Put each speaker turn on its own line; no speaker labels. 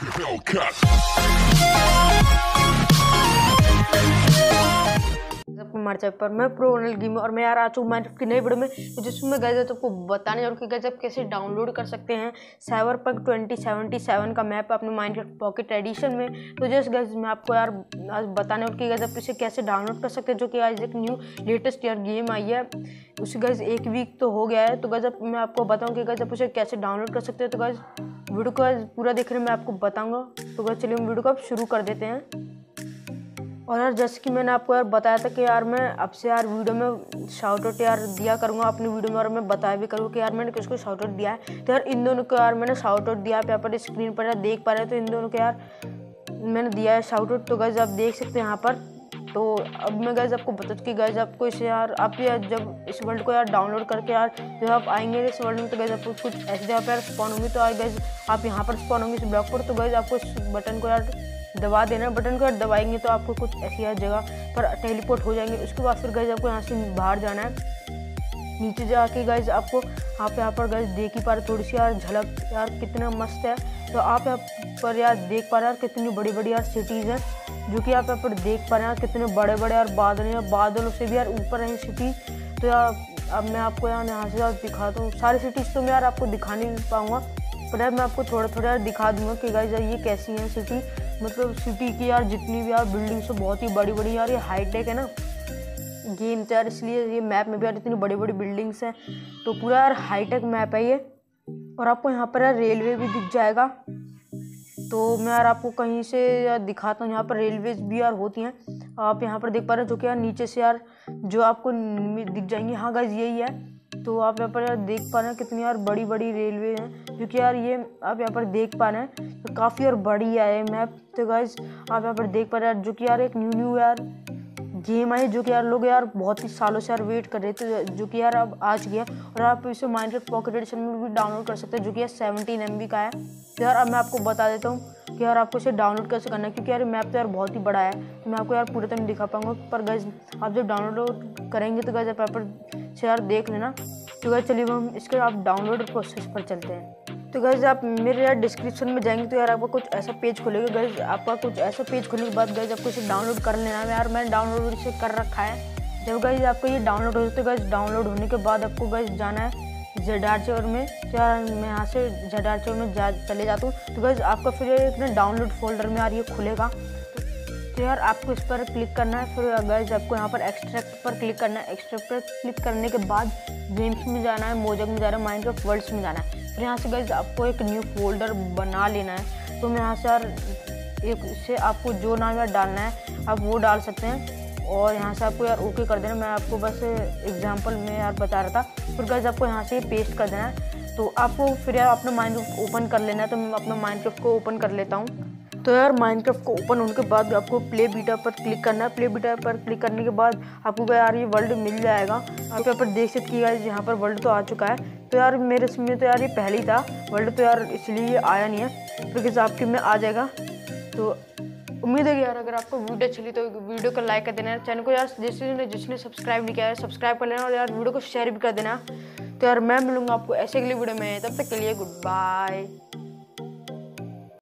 हमारे चैनल पर मैं प्रो अनिल गेमर और मैं यार आ चुका हूँ माइनक्राफ्ट की नई वीडियो में, जिसमें गाइस आपको बताने जा रहा हूँ कि गाइस आप कैसे डाउनलोड कर सकते हैं साइबरपंक 2077 का मैप अपने माइनक्राफ्ट पॉकेट एडिशन में। तो जस्ट गाइस मैं आपको यार आज बताने और कि गाइस आप इसे कैसे डाउनलोड कर सकते हैं, जो कि आज एक न्यू लेटेस्ट यार गेम आई है। उसे गाइस एक वीक तो हो गया है। तो गाइस मैं आपको बताऊँ कि गाइस आप उसे कैसे डाउनलोड कर सकते हैं। तो गाइस वीडियो को पूरा देखने में आपको बताऊँगा। तो गाइस चलिए हम वीडियो को अब शुरू कर देते हैं। और यार जैसे कि मैंने आपको यार बताया था कि यार मैं अब से यार वीडियो में शाउट आउट यार दिया करूँगा अपनी वीडियो में, और मैं बताया भी करूँगा कि यार मैंने किसको शाउट आउट दिया है। तो यार इन दोनों को यार मैंने शाउट आउट दिया है, यहाँ पर स्क्रीन पर यार देख पा रहे हैं। तो इन दोनों को यार मैंने दिया है शाउट आउट। तो गाइस आप देख सकते हैं यहाँ पर। तो अब मैं गाइस आपको बता दूँ कि गाइस आपको इसे यार आप यार जब इस वर्ल्ड को यार डाउनलोड करके यार जब आप आएंगे इस वर्ल्ड में, तो गाइस आपको कुछ ऐसी जगह पर स्पॉन होंगी। तो यार गाइस आप यहाँ पर स्पॉन होंगे इस ब्लॉक पर। तो गाइस आपको इस बटन को यार दबा देना। बटन को यार दबाएंगे तो आपको कुछ ऐसी यार जगह पर टेलीपोर्ट हो जाएंगे। उसके बाद फिर गाइस आपको यहाँ से बाहर जाना है। नीचे जाके गाइस आपको यहाँ पर गाइस देख ही पा रहे थोड़ी सी यार झलक यार कितना मस्त है। तो आप यहाँ पर यार देख पा रहे हैं कितनी बड़ी बड़ी यार सिटीज़ हैं, जो कि आप यहाँ पर देख पा रहे हैं कितने बड़े बड़े यार बादल हैं। बादलों से भी यार ऊपर है सिटी। तो यार अब मैं आपको यहाँ से यार दिखाता हूँ। सारी सिटीज़ तो मैं यार आपको दिखा नहीं पाऊँगा, पर यार मैं आपको थोड़ा थोड़ा यार दिखा दूँगा कि गाइस ये कैसी है सिटी। मतलब सिटी की यार जितनी भी यार बिल्डिंग्स है बहुत ही बड़ी बड़ी यार, ये हाईटेक है ना गेम तो यार, इसलिए ये मैप में भी यार इतनी बड़ी बड़ी बिल्डिंग्स हैं। तो पूरा यार हाईटेक मैप है ये। और आपको यहाँ पर यार रेलवे भी दिख जाएगा। तो मैं यार आपको कहीं से यार दिखाता हूँ। यहाँ पर रेलवेज भी यार होती हैं, आप यहाँ पर देख पा रहे हैं, जो कि यार नीचे से यार जो आपको दिख जाएंगी। हाँ गाइस यही है। तो आप यहाँ पर यार देख पा रहे हैं कितनी यार बड़ी बड़ी रेलवे हैं, जो कि यार ये आप यहाँ पर देख पा रहे हैं। तो काफ़ी यार बड़ी है ये मैप। तो गाइस आप यहाँ पर देख पा रहे हैं जो कि यार एक न्यू यार गेम आई, जो कि यार लोग यार बहुत ही सालों से यार वेट कर रहे थे, जो कि यार अब आज गया। और आप इसे माइनक्राफ्ट पॉकेट एडिशन में भी डाउनलोड कर सकते हैं, जो कि यार 17 MB का है। तो यार अब मैं आपको बता देता हूँ कि यार आपको इसे डाउनलोड कैसे करना है, क्योंकि यार मैप तो यार बहुत ही बड़ा है। तो मैं आपको यार पूरे तरह नहीं दिखा पाऊंगा, पर गाइस आप जब डाउनलोड करेंगे तो गाइस आप यहाँ पर से यार देख लेना। तो गाइस चलिए हम इसके आप डाउनलोड प्रोसेस पर चलते हैं। तो गाइस आप मेरे यार डिस्क्रिप्शन में जाएंगे तो यार आपको कुछ ऐसा पेज खुलेगा। गाइस आपका कुछ ऐसा पेज खुलने के बाद गाइस आपको इसे डाउनलोड कर लेना है। यार मैंने डाउनलोड इसे कर रखा है। जब गाइस आपको ये डाउनलोड हो तो गाइस डाउनलोड होने के बाद आपको गाइस जाना है ZRCore में। तो यार मैं यहाँ से ZRCore में चले जाता हूँ। तो गाइस आपका फिर एक ना डाउनलोड फोल्डर में यार ये खुलेगा। तो यार आपको इस पर क्लिक करना है। फिर गाइस आपको यहाँ पर एक्सट्रैक्ट पर क्लिक करना है। एक्सट्रैक्ट पर क्लिक करने के बाद गेम्स में जाना है, मोजक में जाना है, माइनक्राफ्ट वर्ल्ड्स में जाना है। फिर यहाँ से गाइस आपको एक न्यू फोल्डर बना लेना है। तो मैं यहाँ से यार एक से आपको जो नाम यार डालना है आप वो डाल सकते हैं, और यहाँ से आपको यार ओके कर देना। मैं आपको बस एग्जांपल में यार बता रहा था। फिर गाइस आपको यहाँ से पेस्ट कर देना है। तो आपको फिर यार अपना माइनक्राफ्ट ओपन कर लेना है। तो मैं अपना माइनक्राफ्ट को ओपन कर लेता हूँ। तो यार माइनक्राफ्ट को ओपन होने के बाद आपको प्ले बीटा पर क्लिक करना है। प्ले बीटा पर क्लिक करने के बाद आपको यार ये वर्ल्ड मिल जाएगा। आप यहाँ पर देख सकते हैं यहाँ पर वर्ल्ड तो आ चुका है। तो यार मेरे इसमें तो यार ये पहले ही था वर्ल्ड, तो यार इसलिए ये आया नहीं है। फिर किसी आपके में आ जाएगा। तो उम्मीद है कि यार अगर आपको वीडियो अच्छी लगी तो वीडियो को लाइक कर देना, चैनल को यार जिसने सब्सक्राइब नहीं किया है सब्सक्राइब कर लेना, और यार वीडियो को शेयर भी कर देना। तो यार मैं मिलूंगा आपको ऐसे अगली वीडियो में, तब तक के लिए गुड बाय।